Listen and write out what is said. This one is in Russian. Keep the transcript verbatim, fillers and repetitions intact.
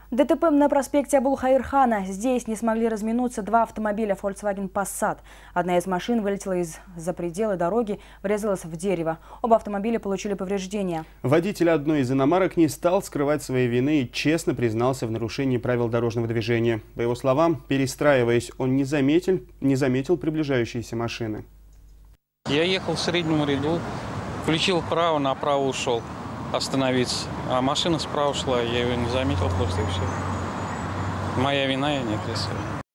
ДТП на проспекте Абулхаирхана. Здесь не смогли разминуться два автомобиля Volkswagen Passat. Одна из машин вылетела из-за пределы дороги, врезалась в дерево. Оба автомобиля получили повреждения. Водитель одной из иномарок не стал скрывать своей вины и честно признался в нарушении правил дорожного движения. По его словам, перестраиваясь, он не заметил, не заметил приближающиеся машины. Я ехал в среднем ряду, включил вправо, направо ушел остановиться. А машина справа шла, я ее не заметил просто и все. Моя вина, я не ответственна.